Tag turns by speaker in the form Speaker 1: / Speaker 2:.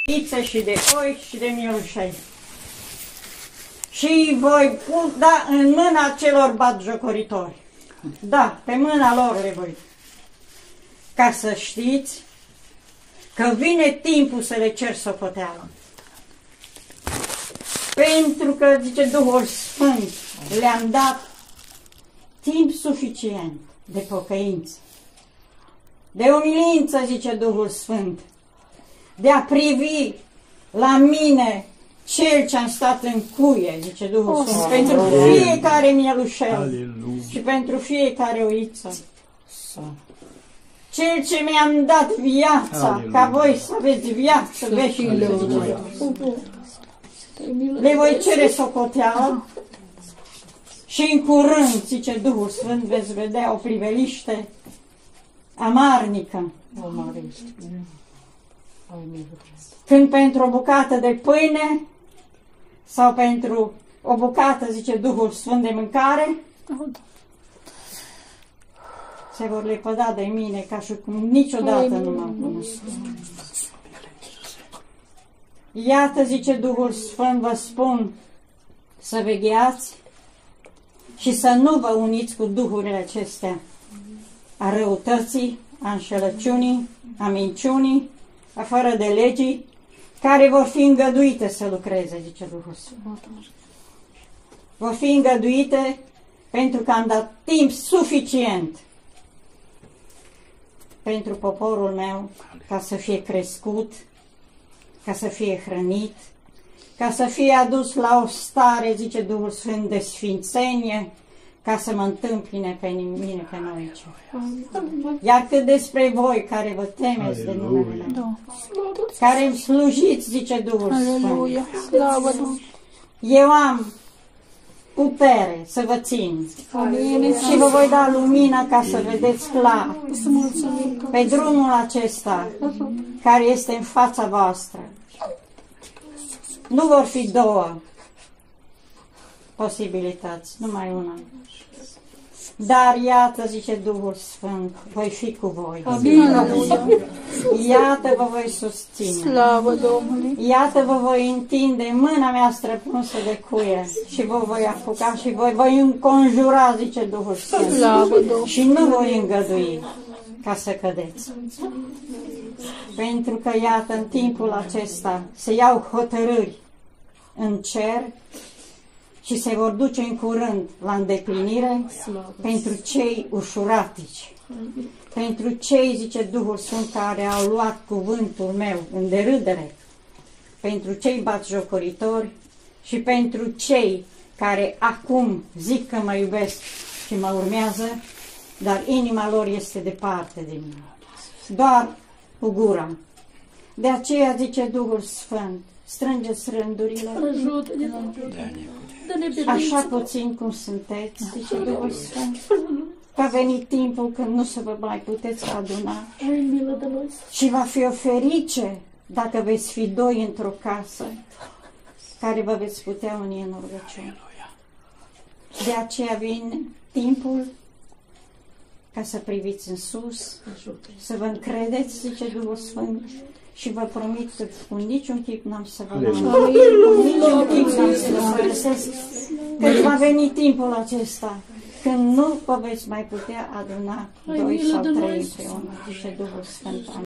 Speaker 1: vițe și de oi și de mielușei. Și voi da în mâna celor batjocoritori. Da, pe mâna lor le voi. Ca să știți că vine timpul să le cer socoteală. Pentru că, zice Duhul Sfânt, le-am dat timp suficient de pocăință, de umilință, zice Duhul Sfânt, de a privi la mine cel ce am stat în cuie, zice Duhul Sfânt, pentru fiecare mielușel și pentru fiecare oiță. Cel ce mi-am dat viața, ca voi să aveți viață veșnică, le voi cere socoteală și în curând, zice Duhul Sfânt, veți vedea o priveliște amarnică. Când pentru o bucată de pâine sau pentru o bucată, zice Duhul Sfânt, de mâncare, se vor lepăda de mine ca și cum niciodată nu m-am cunoscut. Iată, zice Duhul Sfânt, vă spun să vegheați și să nu vă uniți cu duhurile acestea a răutății, a înșelăciunii, a minciunii, a fără de legii, care vor fi îngăduite să lucreze, zice Duhul Sfânt. Vor fi îngăduite pentru că am dat timp suficient pentru poporul meu ca să fie crescut, ca să fie hrănit, ca să fie adus la o stare, zice Duhul Sfânt, de sfințenie, ca să mă întâmpine pe mine, pe noi. Iar cât despre voi care vă temeți de numele meu, care îmi slujiți, zice Duhul Sfânt, eu am putere să vă țin și vă voi da lumină ca să vedeți clar pe drumul acesta care este în fața voastră. Nu vor fi două posibilități, numai una. Dar iată, zice Duhul Sfânt, voi fi cu voi. Iată, vă voi susține. Iată, vă voi întinde mâna mea străpunsă de cuie și vă voi apuca și voi înconjura, zice Duhul Sfânt. Și nu voi îngădui ca să cădeți. Pentru că, iată, în timpul acesta se iau hotărâri în cer și se vor duce în curând la îndeplinire pentru cei ușuratici, pentru cei, zice Duhul Sfânt, care au luat cuvântul meu în derâdere, pentru cei batjocoritori și pentru cei care acum zic că mă iubesc și mă urmează, dar inima lor este departe de mine, doar cu gura. De aceea, zice Duhul Sfânt, strângeți rândurile, așa puțin cum sunteți, zice Duhul Sfânt, că a venit timpul când nu se vă mai puteți aduna și va fi o ferice dacă veți fi doi într-o casă care vă veți putea uni în rugăciune. De aceea vine timpul ca să priviți în sus, să vă încredeți, zice Duhul Sfânt, și vă promit că cu niciun chip n-am să vă dau, cu niciun chip n-am să vă părăsesc, când va veni timpul acesta, când nu vă veți mai putea aduna doi sau trei împreună, zice Duhul Sfânt.